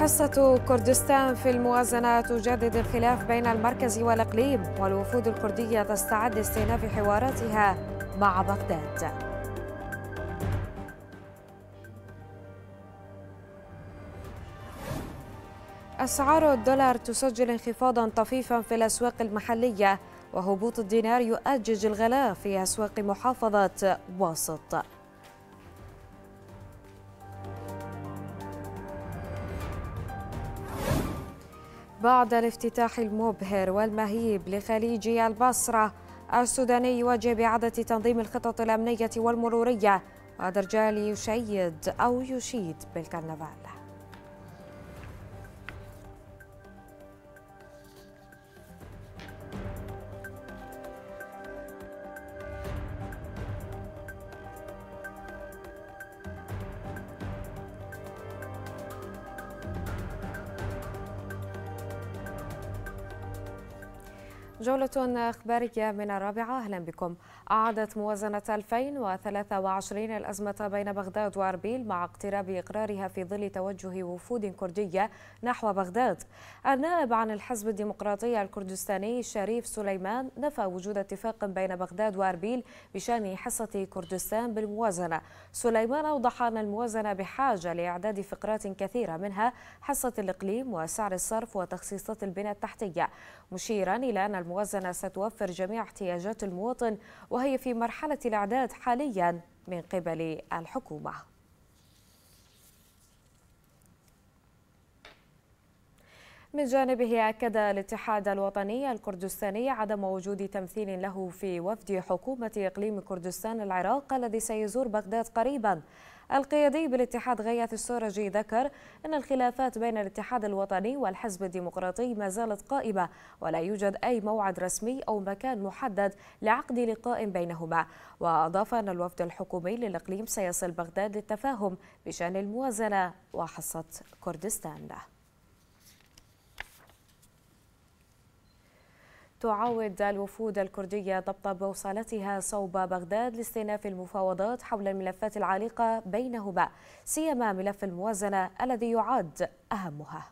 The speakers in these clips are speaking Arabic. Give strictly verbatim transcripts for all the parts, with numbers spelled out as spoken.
حصة كردستان في الموازنة تجدد الخلاف بين المركز والإقليم، والوفود الكردية تستعد لاستئناف حواراتها مع بغداد. أسعار الدولار تسجل انخفاضا طفيفا في الأسواق المحلية، وهبوط الدينار يؤجج الغلاء في أسواق محافظة واسط. بعد الافتتاح المبهر والمهيب لخليج البصرة السوداني يواجه بإعادة تنظيم الخطط الأمنية والمرورية، ودرجال يشيد أو يشيد بالكرنفال. جولة إخبارية من الرابعة، أهلا بكم. أعادت موازنة ألفين وثلاثة وعشرين الأزمة بين بغداد وأربيل مع اقتراب إقرارها في ظل توجه وفود كردية نحو بغداد. النائب عن الحزب الديمقراطي الكردستاني شريف سليمان نفى وجود اتفاق بين بغداد وأربيل بشأن حصة كردستان بالموازنة. سليمان أوضح أن الموازنة بحاجة لإعداد فقرات كثيرة، منها حصة الإقليم وسعر الصرف وتخصيصات البنى التحتية، مشيرا إلى أن الموازنة ستوفر جميع احتياجات المواطن، وهي في مرحلة الإعداد حاليا من قبل الحكومة. من جانبه أكد الاتحاد الوطني الكردستاني عدم وجود تمثيل له في وفد حكومة إقليم كردستان العراق الذي سيزور بغداد قريبا. القيادي بالاتحاد غياث السورجي ذكر أن الخلافات بين الاتحاد الوطني والحزب الديمقراطي ما زالت قائمة، ولا يوجد أي موعد رسمي أو مكان محدد لعقد لقاء بينهما. وأضاف أن الوفد الحكومي للإقليم سيصل بغداد للتفاهم بشأن الموازنة وحصة كردستان. تعاود الوفود الكردية ضبط بوصلتها صوب بغداد لاستئناف المفاوضات حول الملفات العالقة بينهما، سيما ملف الموازنة الذي يعد أهمها.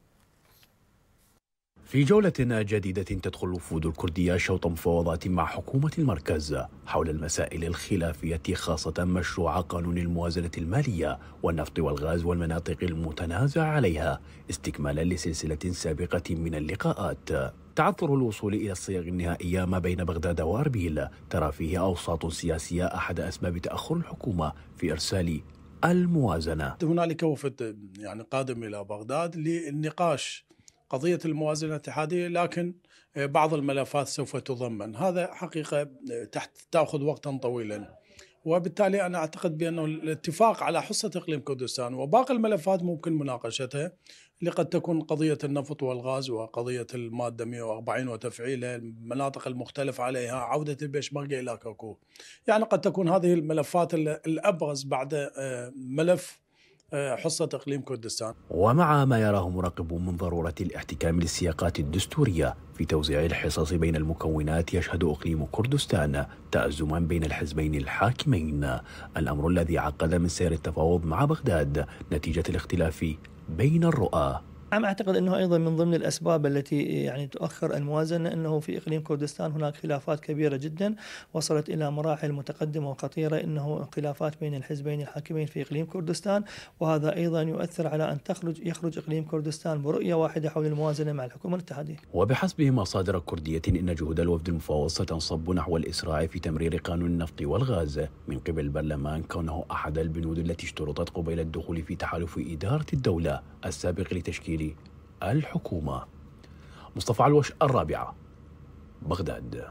في جولة جديدة تدخل الوفود الكردية شوط مفاوضات مع حكومة المركز حول المسائل الخلافية، خاصة مشروع قانون الموازنة المالية والنفط والغاز والمناطق المتنازع عليها، استكمالا لسلسلة سابقة من اللقاءات. تعثر الوصول إلى الصيغ النهائية ما بين بغداد وأربيل ترى فيه أوساط سياسية أحد أسباب تأخر الحكومة في إرسال الموازنة. هنالك وفد يعني قادم إلى بغداد للنقاش قضية الموازنة الاتحادية، لكن بعض الملفات سوف تضمن، هذا حقيقة تحت تأخذ وقتا طويلا، وبالتالي أنا أعتقد بأنه الاتفاق على حصة إقليم كردستان وباقي الملفات ممكن مناقشتها، اللي قد تكون قضية النفط والغاز وقضية المادة مئة وأربعين وتفعيلها، المناطق المختلف عليها، عودة البيشمركة إلى كركوك، يعني قد تكون هذه الملفات الأبرز بعد ملف حصة إقليم كردستان. ومع ما يراه مراقبون من ضرورة الاحتكام للسياقات الدستورية في توزيع الحصص بين المكونات، يشهد إقليم كردستان تأزما بين الحزبين الحاكمين، الأمر الذي عقد من سير التفاوض مع بغداد نتيجة الاختلاف بين الرؤى. أنا أعتقد أنه أيضا من ضمن الأسباب التي يعني تؤخر الموازنة أنه في إقليم كردستان هناك خلافات كبيرة جدا وصلت إلى مراحل متقدمة وخطيرة، إنه خلافات بين الحزبين الحاكمين في إقليم كردستان، وهذا أيضا يؤثر على أن تخرج يخرج إقليم كردستان برؤية واحدة حول الموازنة مع الحكومة الاتحادية. وبحسب مصادر كردية إن جهود الوفد المفاوض ستنصب نحو الإسراع في تمرير قانون النفط والغاز من قبل البرلمان، كونه أحد البنود التي اشترطت قبيل الدخول في تحالف إدارة الدولة السابق لتشكيل الحكومة. مصطفى علوش، الرابعة، بغداد.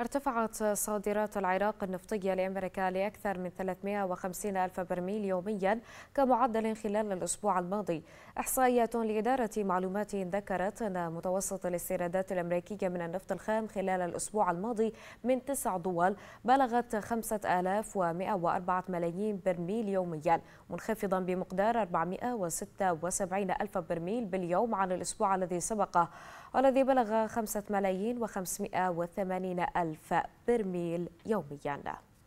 ارتفعت صادرات العراق النفطية لأمريكا لأكثر من ثلاثمئة وخمسين ألف برميل يوميا كمعدل خلال الأسبوع الماضي. إحصائيات لإدارة معلومات ذكرت أن متوسط الاستيرادات الأمريكية من النفط الخام خلال الأسبوع الماضي من تسع دول بلغت خمسة آلاف ومئة وأربعة ملايين برميل يوميا، منخفضا بمقدار أربعمئة وستة وسبعين ألف برميل باليوم عن الأسبوع الذي سبقه، والذي بلغ خمسة ملايين وخمسمئة وثمانين ألف برميل يوميا.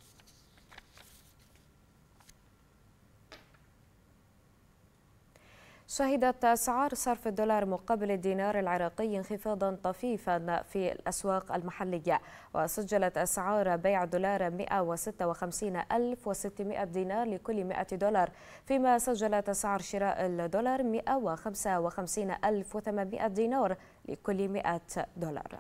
شهدت أسعار صرف الدولار مقابل الدينار العراقي انخفاضا طفيفا في الأسواق المحلية، وسجلت أسعار بيع الدولار مئة وستة وخمسين ألف وستمئة دينار لكل مئة دولار، فيما سجلت أسعار شراء الدولار مئة وخمسة وخمسين ألف وثمانمئة دينار لكل مئة دولار.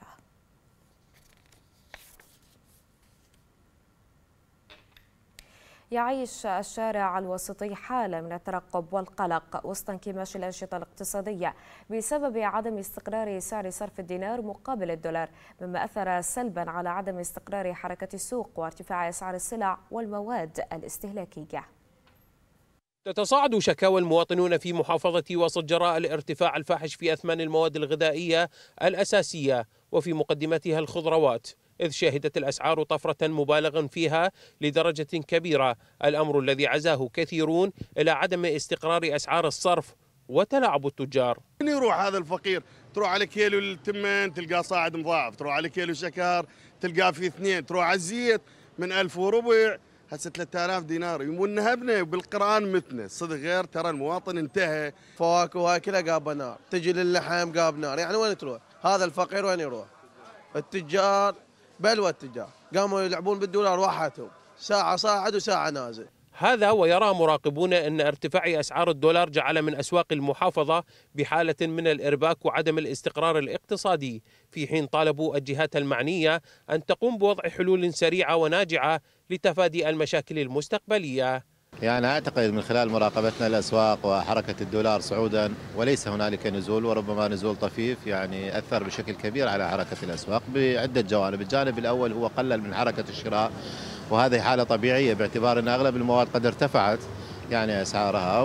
يعيش الشارع الوسطي حالة من الترقب والقلق وسط انكماش الأنشطة الاقتصادية بسبب عدم استقرار سعر صرف الدينار مقابل الدولار، مما أثر سلبا على عدم استقرار حركة السوق وارتفاع أسعار السلع والمواد الاستهلاكية. تتصاعد شكاوى المواطنون في محافظة وسط جراء الارتفاع الفاحش في أثمان المواد الغذائية الأساسية وفي مقدمتها الخضروات، إذ شهدت الأسعار طفرة مبالغا فيها لدرجة كبيرة، الأمر الذي عزاه كثيرون إلى عدم استقرار أسعار الصرف وتلاعب التجار. يروح هذا الفقير تروح على كيلو التمن تلقاه صاعد مضاعف، تروح على كيلو شكر تلقاه في اثنين، تروح على الزيت من ألف وربع هسه ثلاثة آلاف دينار، ونهبنا بالقرآن متنا صدق، غير ترى المواطن انتهى. فواكه وهاي كلها قاب نار، تجي للحم قاب نار، يعني وين تروح؟ هذا الفقير وين يروح؟ التجار بلوى التجار قاموا يلعبون بالدولار وحدهم، ساعة صاعد وساعة نازل. هذا ويرى مراقبون أن ارتفاع أسعار الدولار جعل من أسواق المحافظة بحالة من الإرباك وعدم الاستقرار الاقتصادي، في حين طالبوا الجهات المعنية أن تقوم بوضع حلول سريعة وناجعة لتفادي المشاكل المستقبلية. يعني أعتقد من خلال مراقبتنا الأسواق وحركة الدولار صعودا وليس هنالك نزول، وربما نزول طفيف يعني أثر بشكل كبير على حركة الأسواق بعدة جوانب. الجانب الأول هو قلل من حركة الشراء، وهذه حالة طبيعية باعتبار أن أغلب المواد قد ارتفعت يعني أسعارها،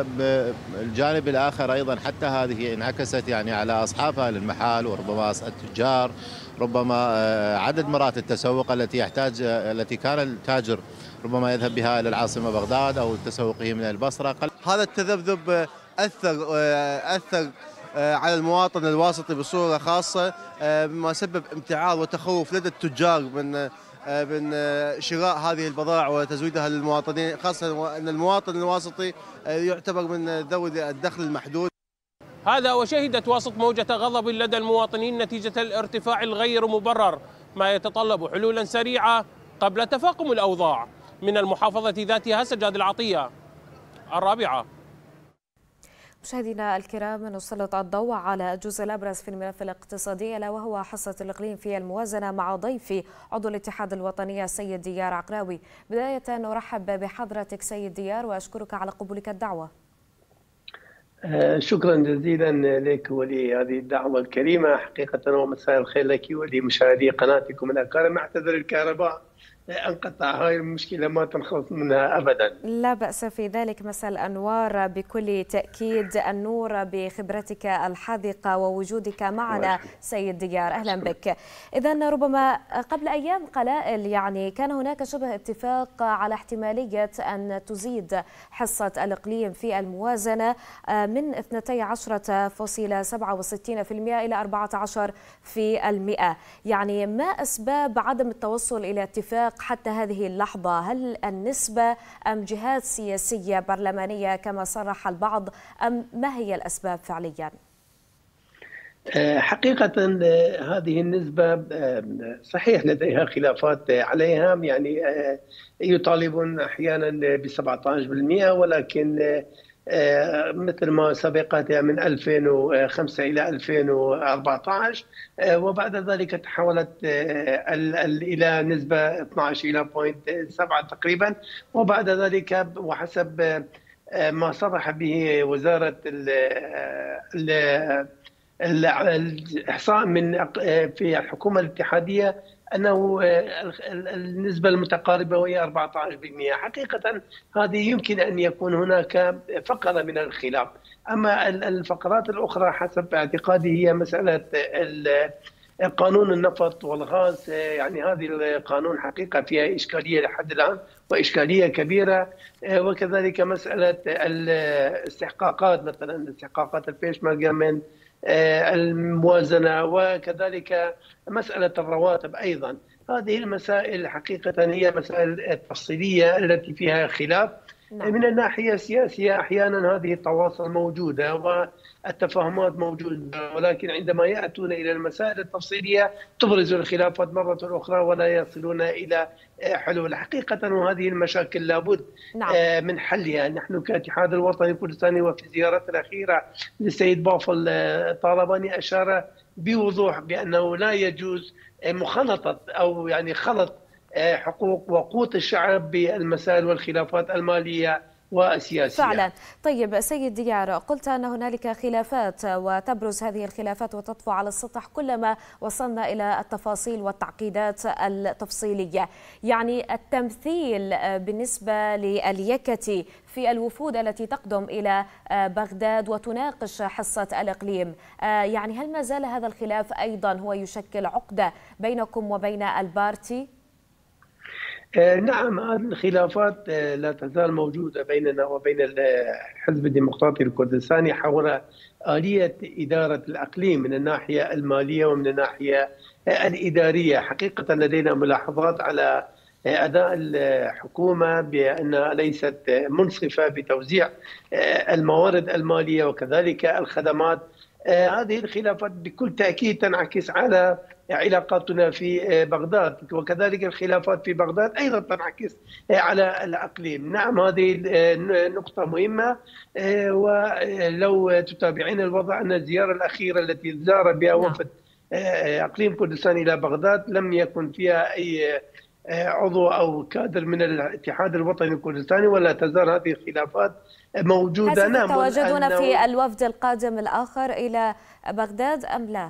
والجانب الآخر أيضا حتى هذه انعكست يعني على أصحابها للمحال وربما التجار، ربما عدد مرات التسوق التي يحتاج التي كان التاجر ربما يذهب بها إلى العاصمة بغداد أو تسوقه من البصرة. هذا التذبذب أثر أثر على المواطن الواسطي بصورة خاصة، بما سبب امتعاض وتخوف لدى التجار من من شراء هذه البضائع وتزويدها للمواطنين، خاصة أن المواطن الواسطي يعتبر من ذوي الدخل المحدود. هذا وشهدت وسط موجة غضب لدى المواطنين نتيجة الارتفاع الغير مبرر، ما يتطلب حلولا سريعة قبل تفاقم الأوضاع. من المحافظة ذاتها سجاد العطية، الرابعة. مشاهدينا الكرام، نسلط الضوء على الجزء الأبرز في الملف الاقتصادي، ألا وهو حصة الإقليم في الموازنة، مع ضيفي عضو الاتحاد الوطني السيد ديار عقراوي. بداية نرحب بحضرتك سيد ديار وأشكرك على قبولك الدعوة. شكرا جزيلا لك ولهذه الدعوة الكريمة حقيقة، ومساء الخير لك ولمشاهدي قناتكم الأكارم. اعتذر الكهرباء انقطع، هاي المشكلة ما تنخلص منها أبدا. لا بأس في ذلك، مساء الأنوار بكل تأكيد. النور بخبرتك الحاذقة ووجودك معنا سيد ديار، أهلا بك. إذن ربما قبل أيام قلائل يعني كان هناك شبه اتفاق على احتمالية أن تزيد حصة الإقليم في الموازنة من اثنتي عشرة فاصلة سبعة وستين بالمئة إلى أربعة عشر بالمئة. يعني ما أسباب عدم التوصل إلى اتفاق حتى هذه اللحظة؟ هل النسبة أم جهات سياسية برلمانية كما صرح البعض، أم ما هي الأسباب فعليا؟ حقيقة هذه النسبة صحيح لديها خلافات عليها، يعني يطالبون أحيانا ب سبعة عشر بالمئة، ولكن مثل ما سبقت من ألفين وخمسة إلى ألفين وأربعة عشر، وبعد ذلك تحولت إلى نسبة اثني عشر إلى سبعة تقريبا، وبعد ذلك وحسب ما صرح به وزارة الإحصاء من في الحكومة الاتحادية أنه النسبة المتقاربة وهي أربعة عشر بالمئة. حقيقة هذه يمكن أن يكون هناك فقرة من الخلاف، أما الفقرات الأخرى حسب اعتقادي هي مسألة قانون النفط والغاز. يعني هذه القانون حقيقة فيها إشكالية لحد الآن وإشكالية كبيرة، وكذلك مسألة الاستحقاقات، مثلا استحقاقات البيشمركة من الموازنة، وكذلك مسألة الرواتب أيضا. هذه المسائل حقيقة هي مسائل تفصيلية التي فيها خلاف. نعم. من الناحية السياسية أحيانا هذه التواصل موجودة والتفاهمات موجودة، ولكن عندما يأتون إلى المسائل التفصيلية تبرز الخلافات مرة أخرى ولا يصلون إلى حلول حقيقة. وهذه المشاكل لابد نعم. من حلها. نحن كاتحاد الوطني الكردستاني وفي زيارته الأخيرة للسيد بافل طالباني أشار بوضوح بأنه لا يجوز مخالطة أو يعني خلط حقوق وقوت الشعب بالمسائل والخلافات المالية والسياسية. فعلا. طيب سيد ديار، قلت أن هنالك خلافات وتبرز هذه الخلافات وتطفو على السطح كلما وصلنا إلى التفاصيل والتعقيدات التفصيلية. يعني التمثيل بالنسبة لليكتي في الوفود التي تقدم إلى بغداد وتناقش حصة الإقليم، يعني هل ما زال هذا الخلاف أيضا هو يشكل عقدة بينكم وبين البارتي؟ نعم، هذه الخلافات لا تزال موجودة بيننا وبين الحزب الديمقراطي الكردستاني حول آلية إدارة الإقليم من الناحية المالية ومن الناحية الإدارية. حقيقة لدينا ملاحظات على أداء الحكومة بأنها ليست منصفة بتوزيع الموارد المالية وكذلك الخدمات. هذه الخلافات بكل تأكيد تنعكس على علاقاتنا في بغداد، وكذلك الخلافات في بغداد أيضا تنعكس على الإقليم. نعم، هذه نقطة مهمة. ولو تتابعين الوضع أن الزيارة الأخيرة التي زار بها وفد إقليم كردستان إلى بغداد لم يكن فيها أي عضو أو كادر من الاتحاد الوطني الكردستاني، ولا تزال هذه الخلافات موجودة. هل ستتواجدون في الوفد القادم الآخر إلى بغداد أم لا؟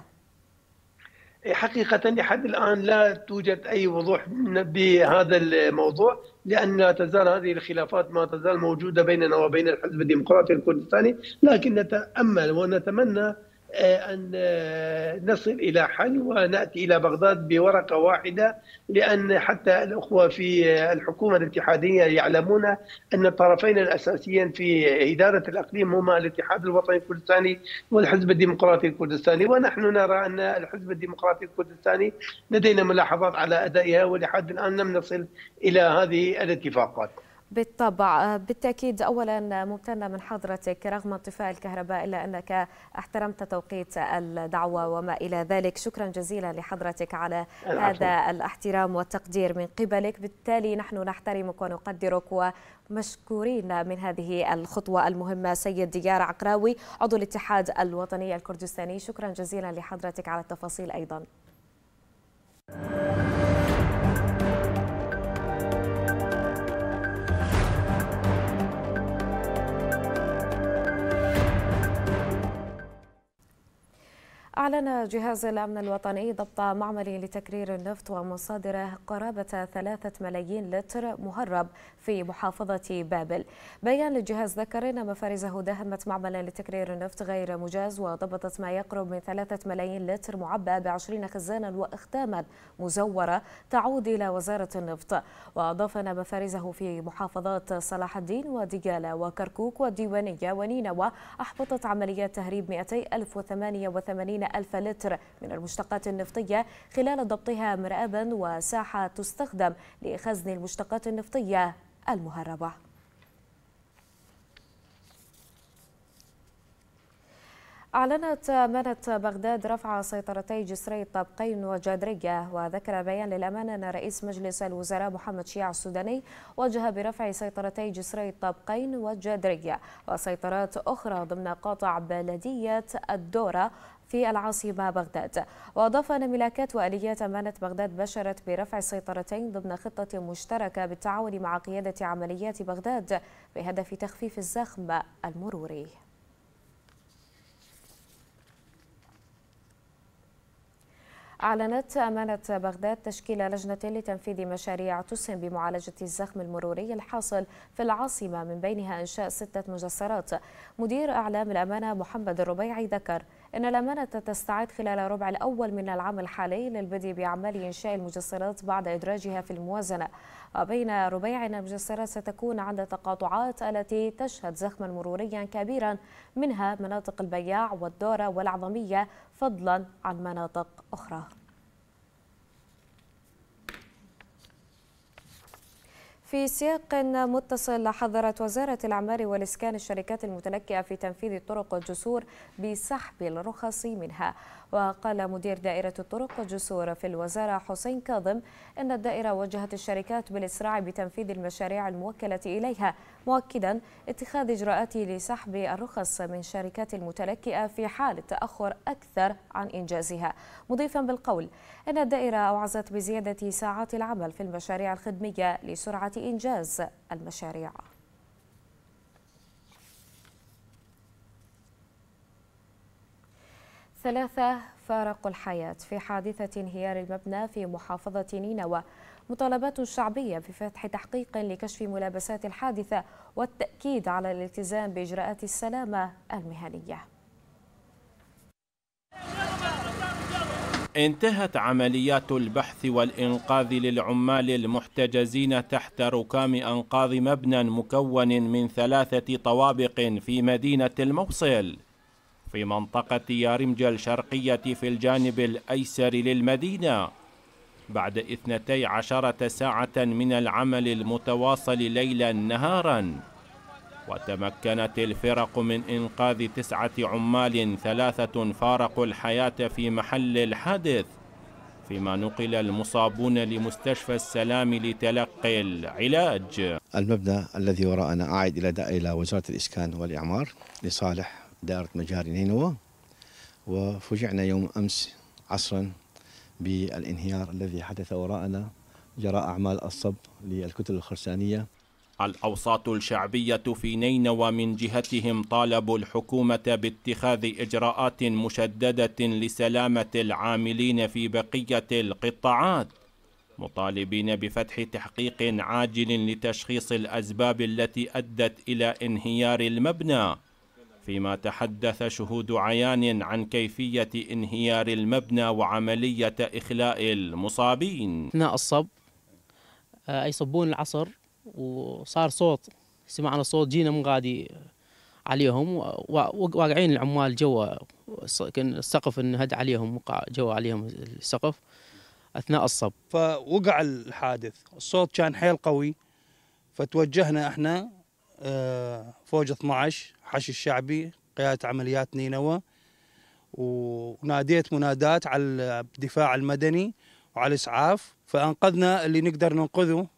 حقيقة لحد الآن لا توجد أي وضوح بهذا الموضوع، لأن لا تزال هذه الخلافات ما تزال موجودة بيننا وبين الحزب الديمقراطي الكردستاني، لكن نتأمل ونتمنى أن نصل إلى حل ونأتي إلى بغداد بورقة واحدة، لأن حتى الأخوة في الحكومة الاتحادية يعلمون أن الطرفين الأساسيين في إدارة الإقليم هما الاتحاد الوطني الكردستاني والحزب الديمقراطي الكردستاني. ونحن نرى أن الحزب الديمقراطي الكردستاني لدينا ملاحظات على أدائها، ولحد الآن لم نصل إلى هذه الاتفاقات. بالطبع، بالتأكيد. أولا ممتنة من حضرتك رغم انطفاء الكهرباء إلا أنك احترمت توقيت الدعوة وما إلى ذلك. شكرا جزيلا لحضرتك على هذا الاحترام والتقدير من قبلك. بالتالي نحن نحترمك ونقدرك ومشكورين من هذه الخطوة المهمة. سيد ديار عقراوي عضو الاتحاد الوطني الكردستاني، شكرا جزيلا لحضرتك على التفاصيل أيضا. أعلن جهاز الأمن الوطني ضبط معمل لتكرير النفط ومصادره قرابة ثلاثة ملايين لتر مهرب في محافظة بابل. بيان للجهاز ذكر أن مفارزه داهمت معملا لتكرير النفط غير مجاز وضبطت ما يقرب من ثلاثة ملايين لتر معبأ بعشرين خزانا وأختاما مزورة تعود إلى وزارة النفط. وأضاف أن مفارزه في محافظات صلاح الدين وديالى وكركوك والديوانية ونينوى أحبطت عمليات تهريب مئتي ألف وثمانية وثمانين ألف لتر من المشتقات النفطية خلال ضبطها مرآبا وساحة تستخدم لخزن المشتقات النفطية المهربة. أعلنت أمانة بغداد رفع سيطرتي جسري الطابقين وجادرية. وذكر بيان للأمانة أن رئيس مجلس الوزراء محمد شيع السوداني وجه برفع سيطرتي جسري الطابقين والجادرية وسيطرات أخرى ضمن قاطع بلدية الدورة في العاصمة بغداد. وأضاف أن ملاكات وآليات أمانة بغداد بشرت برفع السيطرتين ضمن خطة مشتركة بالتعاون مع قيادة عمليات بغداد بهدف تخفيف الزخم المروري. أعلنت أمانة بغداد تشكيل لجنة لتنفيذ مشاريع تسهم بمعالجة الزخم المروري الحاصل في العاصمة، من بينها إنشاء ستة مجسرات. مدير أعلام الأمانة محمد الربيعي ذكر أن الأمانة تستعد خلال الربع الأول من العام الحالي للبدء بأعمال إنشاء المجسرات بعد إدراجها في الموازنة. وبين ربيع أن المجسرات ستكون عند التقاطعات التي تشهد زخما مروريا كبيرا، منها مناطق البياع والدورة والعظمية، فضلا عن مناطق أخرى. في سياق متصل، حذرت وزارة الأعمار والإسكان الشركات المتلكئة في تنفيذ طرق الجسور بسحب الرخص منها. وقال مدير دائرة الطرق والجسور في الوزارة حسين كاظم أن الدائرة وجهت الشركات بالإسراع بتنفيذ المشاريع الموكلة إليها، مؤكدا اتخاذ إجراءات لسحب الرخص من شركات المتلكئة في حال تأخر أكثر عن إنجازها، مضيفا بالقول أن الدائرة أوعزت بزيادة ساعات العمل في المشاريع الخدمية لسرعة إنجاز المشاريع. ثلاثة فارقوا الحياة في حادثة انهيار المبنى في محافظة نينوى. مطالبات شعبية بفتح تحقيق لكشف ملابسات الحادثة والتأكيد على الالتزام بإجراءات السلامة المهنية. انتهت عمليات البحث والإنقاذ للعمال المحتجزين تحت ركام أنقاض مبنى مكون من ثلاثة طوابق في مدينة الموصل في منطقة يارمجة الشرقية في الجانب الأيسر للمدينة، بعد اثنتي عشرة ساعة من العمل المتواصل ليلا نهارا. وتمكنت الفرق من إنقاذ تسعة عمال، ثلاثة فارقوا الحياة في محل الحادث، فيما نقل المصابون لمستشفى السلام لتلقي العلاج. المبنى الذي وراءنا عائد إلى إلى وزارة الإسكان والإعمار لصالح دائرة مجاري نينوى، وفوجئنا يوم أمس عصرا بالانهيار الذي حدث وراءنا جراء أعمال الصب للكتل الخرسانية. الأوساط الشعبية في نينوى من جهتهم طالبوا الحكومة باتخاذ إجراءات مشددة لسلامة العاملين في بقية القطاعات، مطالبين بفتح تحقيق عاجل لتشخيص الأسباب التي أدت إلى انهيار المبنى، فيما تحدث شهود عيان عن كيفية انهيار المبنى وعملية إخلاء المصابين. أثناء الصب يصبون العصر وصار صوت، سمعنا صوت، جينا من غادي عليهم واقعين العمال جوا، كان السقف انهد عليهم، وقع جوا عليهم السقف أثناء الصب. فوقع الحادث، الصوت كان حيل قوي، فتوجهنا احنا فوج اثني عشر حشي الشعبي قيادة عمليات نينوى، وناديت منادات على الدفاع المدني وعلى الإسعاف، فأنقذنا اللي نقدر ننقذه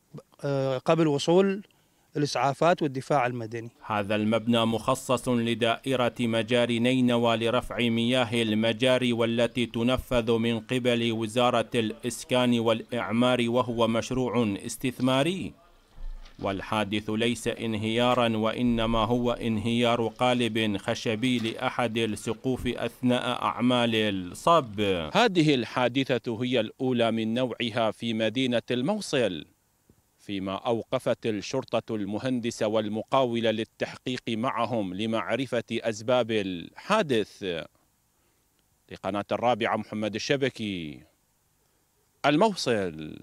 قبل وصول الإسعافات والدفاع المدني. هذا المبنى مخصص لدائرة مجاري نينوى لرفع مياه المجاري، والتي تنفذ من قبل وزارة الإسكان والإعمار، وهو مشروع استثماري. والحادث ليس انهيارا، وإنما هو انهيار قالب خشبي لأحد السقوف أثناء أعمال الصب. هذه الحادثة هي الأولى من نوعها في مدينة الموصل، فيما أوقفت الشرطة المهندس والمقاول للتحقيق معهم لمعرفة أسباب الحادث. لقناة الرابعة محمد الشبكي، الموصل.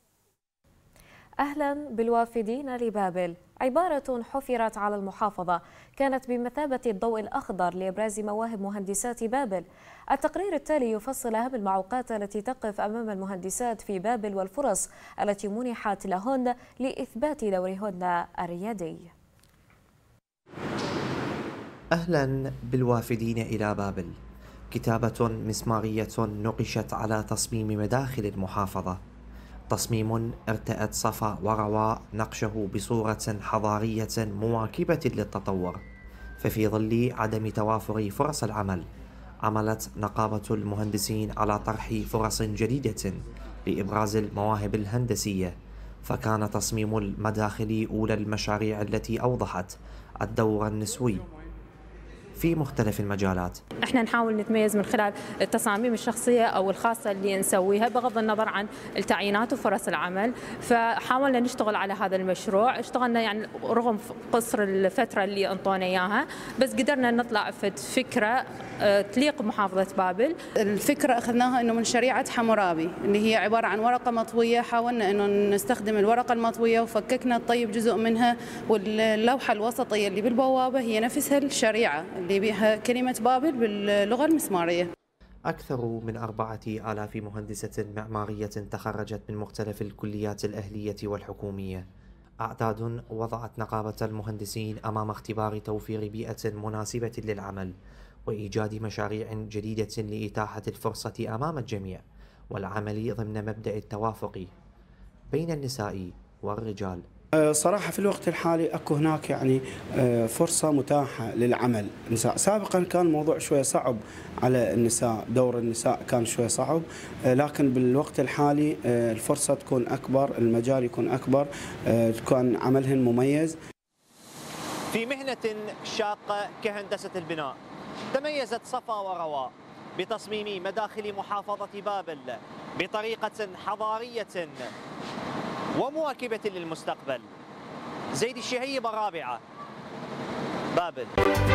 أهلا بالوافدين لبابل، عبارة حفرت على المحافظة كانت بمثابة الضوء الأخضر لإبراز مواهب مهندسات بابل. التقرير التالي يفصل أهم المعوقات التي تقف أمام المهندسات في بابل والفرص التي منحت لهن لإثبات دورهن الريادي. أهلا بالوافدين إلى بابل، كتابة مسمارية نقشت على تصميم مداخل المحافظة، تصميم ارتأت صفا ورواء نقشه بصورة حضارية مواكبة للتطور. ففي ظل عدم توافر فرص العمل، عملت نقابة المهندسين على طرح فرص جديدة لإبراز المواهب الهندسية، فكان تصميم المداخل أولى المشاريع التي أوضحت الدور النسوي في مختلف المجالات. احنا نحاول نتميز من خلال التصاميم الشخصية أو الخاصة اللي نسويها بغض النظر عن التعيينات وفرص العمل، فحاولنا نشتغل على هذا المشروع. اشتغلنا يعني رغم قصر الفترة اللي انطونا إياها، بس قدرنا نطلع في فكرة تليق بمحافظة بابل. الفكرة أخذناها إنه من شريعة حمورابي اللي هي عبارة عن ورقة مطوية، حاولنا إنه نستخدم الورقة المطوية وفككنا الطيب جزء منها، واللوحة الوسطية اللي بالبوابة هي نفسها الشريعة اللي بها كلمة بابل باللغة المسمارية. أكثر من أربعة آلاف مهندسة معمارية تخرجت من مختلف الكليات الأهلية والحكومية، أعداد وضعت نقابة المهندسين أمام اختبار توفير بيئة مناسبة للعمل وإيجاد مشاريع جديدة لإتاحة الفرصة أمام الجميع والعمل ضمن مبدأ التوافق بين النساء والرجال. صراحة في الوقت الحالي أكو هناك يعني فرصة متاحة للعمل النساء. سابقا كان الموضوع شوية صعب على النساء، دور النساء كان شوية صعب، لكن بالوقت الحالي الفرصة تكون أكبر، المجال يكون أكبر، تكون عملهن مميز. في مهنة شاقة كهندسة البناء تميزت صفا ورواء بتصميم مداخل محافظة بابل بطريقة حضارية ومواكبة للمستقبل. زيد الشهيب الرابعة، بابل.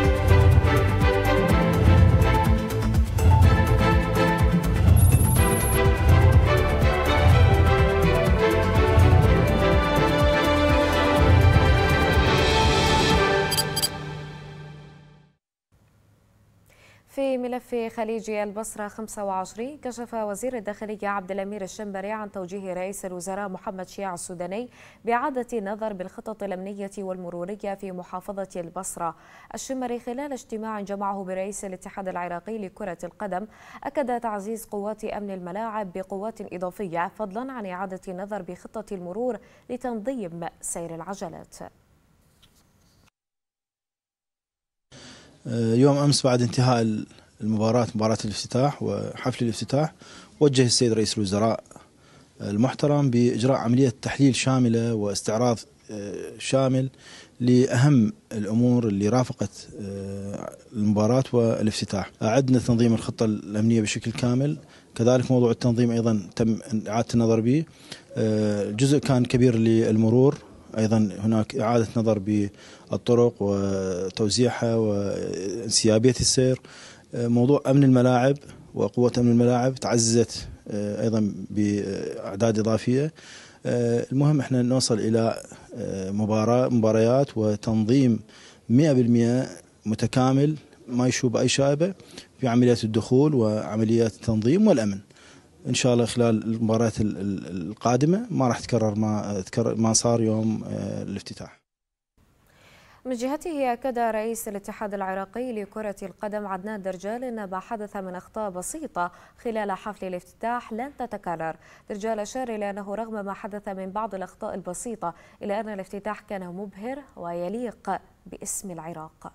في ملف خليج البصرة خمسة وعشرين، كشف وزير الداخلية عبد الأمير الشنبري عن توجيه رئيس الوزراء محمد شيع السوداني بإعادة النظر بالخطط الأمنية والمرورية في محافظة البصرة. الشنبري خلال اجتماع جمعه برئيس الاتحاد العراقي لكرة القدم أكد تعزيز قوات أمن الملاعب بقوات إضافية فضلا عن إعادة النظر بخطة المرور لتنظيم سير العجلات. يوم أمس بعد انتهاء المباراة مباراة الافتتاح وحفل الافتتاح، وجه السيد رئيس الوزراء المحترم بإجراء عملية تحليل شاملة واستعراض شامل لأهم الأمور اللي رافقت المباراة والافتتاح. أعدنا تنظيم الخطة الأمنية بشكل كامل، كذلك موضوع التنظيم أيضا تم إعادة النظر به. جزء كان كبير للمرور، أيضا هناك إعادة نظر بالطرق وتوزيعها وانسيابية السير. موضوع أمن الملاعب وقوة أمن الملاعب تعززت أيضا بأعداد إضافية. المهم احنا نوصل إلى مباراة مباريات وتنظيم مئة بالمئة متكامل ما يشوب أي شائبة في عمليات الدخول وعمليات التنظيم والأمن. إن شاء الله خلال المباريات القادمة ما راح تكرر ما تكرر ما صار يوم الافتتاح. من جهته أكد رئيس الاتحاد العراقي لكرة القدم عدنان درجال أن ما حدث من أخطاء بسيطة خلال حفل الافتتاح لن تتكرر. درجال أشار إلى أنه رغم ما حدث من بعض الأخطاء البسيطة إلا أن الافتتاح كان مبهر ويليق باسم العراق.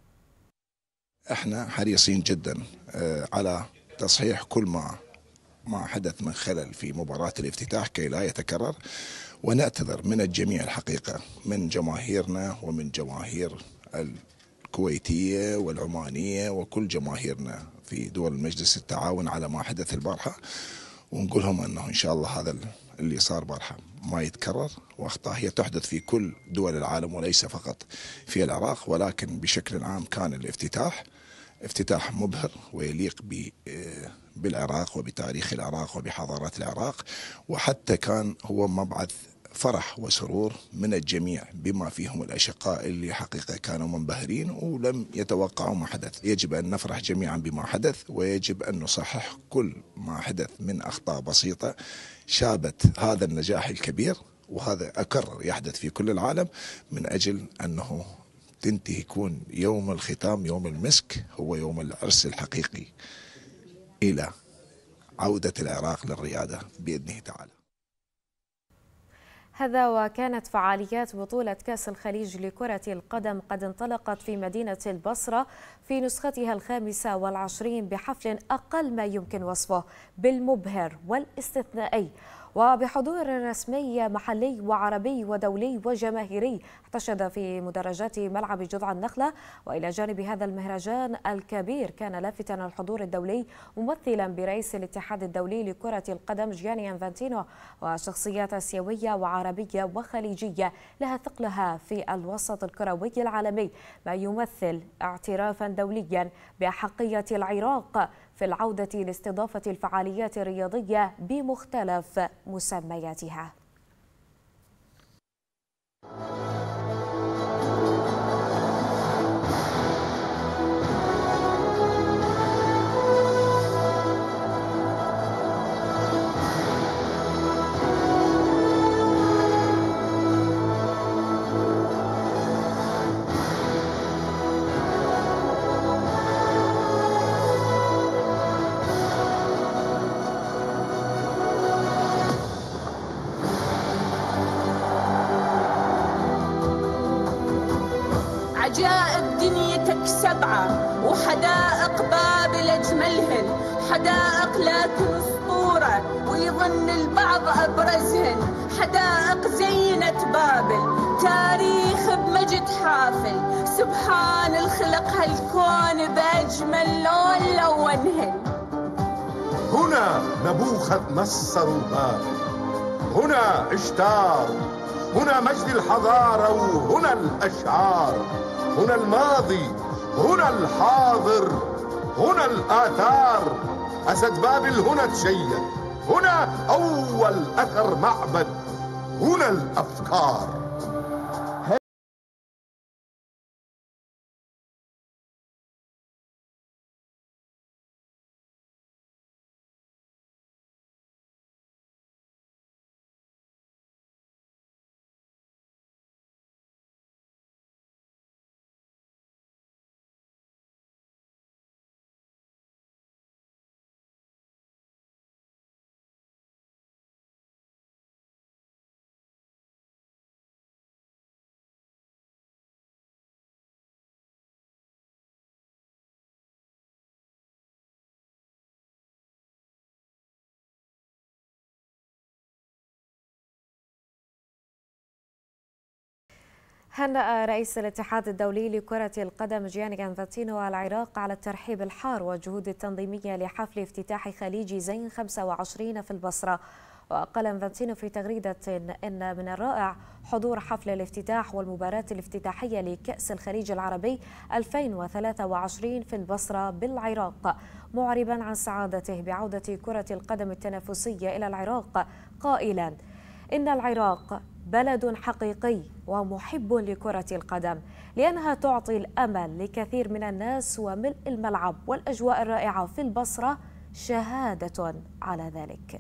احنا حريصين جدا على تصحيح كل ما ما حدث من خلل في مباراة الافتتاح كي لا يتكرر، ونعتذر من الجميع الحقيقة، من جماهيرنا ومن جماهير الكويتية والعمانية وكل جماهيرنا في دول المجلس التعاون على ما حدث البارحة، ونقول لهم أنه إن شاء الله هذا اللي صار بارحة ما يتكرر، وأخطاء هي تحدث في كل دول العالم وليس فقط في العراق، ولكن بشكل عام كان الافتتاح افتتاح مبهر ويليق بالعراق وبتاريخ العراق وبحضارات العراق، وحتى كان هو مبعث فرح وسرور من الجميع بما فيهم الأشقاء اللي حقيقة كانوا منبهرين ولم يتوقعوا ما حدث. يجب أن نفرح جميعا بما حدث، ويجب أن نصحح كل ما حدث من أخطاء بسيطة شابت هذا النجاح الكبير، وهذا أكرر يحدث في كل العالم، من أجل أنه تنتهي يكون يوم الختام يوم المسك هو يوم العرس الحقيقي إلى عودة العراق للريادة بإذنه تعالى. هذا وكانت فعاليات بطولة كأس الخليج لكرة القدم قد انطلقت في مدينة البصرة في نسختها الخامسة والعشرين بحفل أقل ما يمكن وصفه بالمبهر والاستثنائي، وبحضور رسمي محلي وعربي ودولي وجماهيري احتشد في مدرجات ملعب جذع النخلة. وإلى جانب هذا المهرجان الكبير كان لافتا الحضور الدولي ممثلا برئيس الاتحاد الدولي لكرة القدم جياني انفانتينو وشخصيات آسيوية وعربية وخليجية لها ثقلها في الوسط الكروي العالمي، ما يمثل اعترافا دوليا بأحقية العراق في العودة لاستضافة الفعاليات الرياضية بمختلف مسمياتها. عجائب دنيتك سبعة وحدائق بابل أجملهن، حدائق لكن أسطورة ويظن البعض أبرزهن، حدائق زينة بابل تاريخ بمجد حافل، سبحان الخلق هالكون بأجمل لون لونهن. هنا نبوخذ نصر بابل، هنا اشتار، هنا مجد الحضارة وهنا الأشعار، هنا الماضي، هنا الحاضر، هنا الآثار. أسد بابل هنا تشيد، هنا أول أثر معبد، هنا الأفكار. هنأ رئيس الاتحاد الدولي لكرة القدم جياني انفانتينو العراق على الترحيب الحار والجهود التنظيمية لحفل افتتاح خليج زين خمسة وعشرين في البصرة. وقال انفانتينو في تغريدة إن من الرائع حضور حفل الافتتاح والمباراة الافتتاحية لكأس الخليج العربي ألفين وثلاثة وعشرين في البصرة بالعراق، معربا عن سعادته بعودة كرة القدم التنافسية إلى العراق، قائلا إن العراق بلد حقيقي ومحب لكرة القدم، لأنها تعطي الأمل لكثير من الناس، وملء الملعب والأجواء الرائعة في البصرة شهادة على ذلك.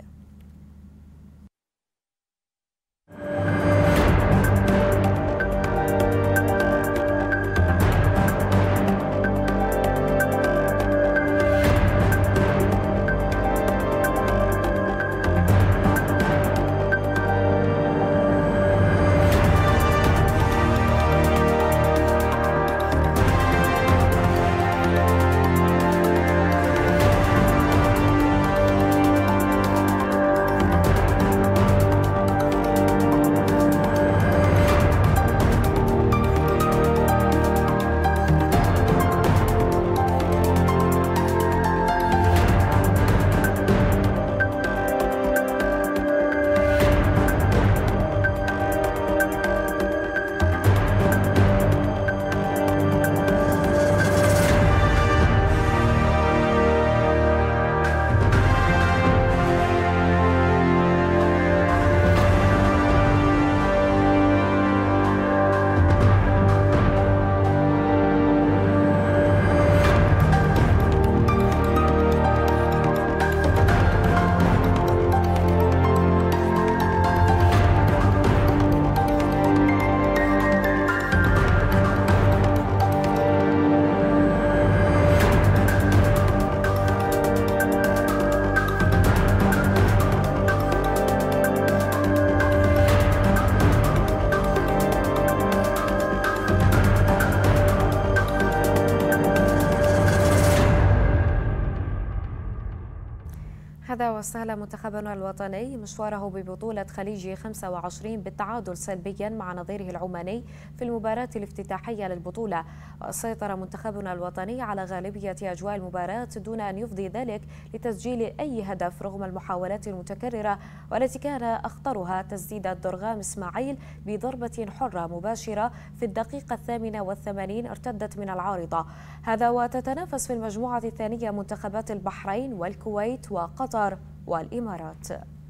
هذا واستهل منتخبنا الوطني مشواره ببطولة خليج خمسة وعشرين بالتعادل سلبيا مع نظيره العماني في المباراة الافتتاحية للبطولة. وسيطر منتخبنا الوطني على غالبية أجواء المباراة دون أن يفضي ذلك لتسجيل أي هدف رغم المحاولات المتكررة، والتي كان أخطرها تسديد الدرغام إسماعيل بضربة حرة مباشرة في الدقيقة الثامنة والثمانين ارتدت من العارضة. هذا وتتنافس في المجموعة الثانية منتخبات البحرين والكويت وقطر والإمارات.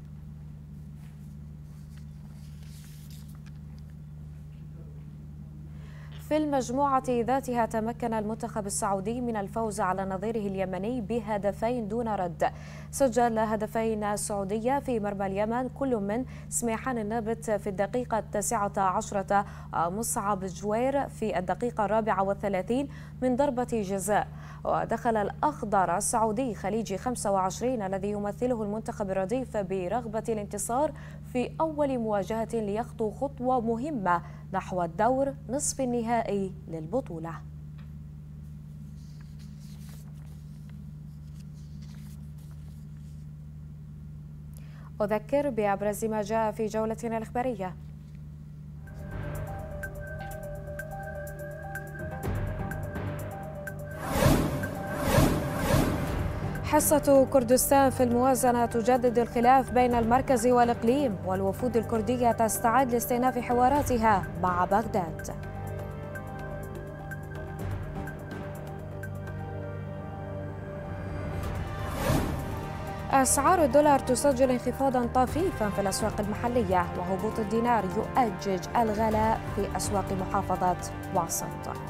في المجموعة ذاتها تمكن المنتخب السعودي من الفوز على نظيره اليمني بهدفين دون رد. سجل هدفين السعودية في مرمى اليمن كل من سميحان النابت في الدقيقة التاسعة عشرة ومصعب جوير في الدقيقة الرابعة والثلاثين من ضربة جزاء. ودخل الأخضر السعودي خليج خمسة وعشرين الذي يمثله المنتخب الرديف برغبة الانتصار في أول مواجهة ليخطو خطوة مهمة نحو الدور نصف النهائي للبطولة. أذكر بأبرز ما جاء في جولتنا الإخبارية. حصة كردستان في الموازنة تجدد الخلاف بين المركز والإقليم، والوفود الكردية تستعد لاستئناف حواراتها مع بغداد. أسعار الدولار تسجل انخفاضا طفيفا في الأسواق المحلية، وهبوط الدينار يؤجج الغلاء في أسواق محافظة واسط.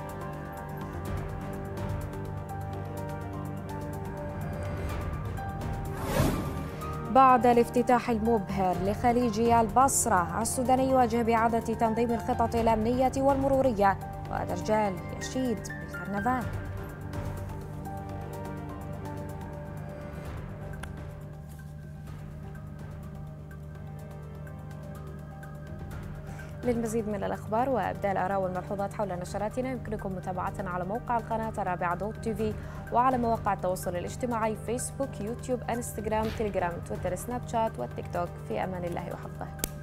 بعد الافتتاح المبهر لخليج البصرة، السوداني يواجه بإعادة تنظيم الخطط الأمنية والمرورية، ودرجال يشيد بالكرنفال. للمزيد من الأخبار وإبداء الآراء والملحوظات حول نشراتنا يمكنكم متابعتنا على موقع القناة الرابعة دوت تي في، وعلى مواقع التواصل الاجتماعي فيسبوك، يوتيوب، انستغرام، تليجرام، تويتر، سناب شات والتيك توك. في أمان الله وحفظه.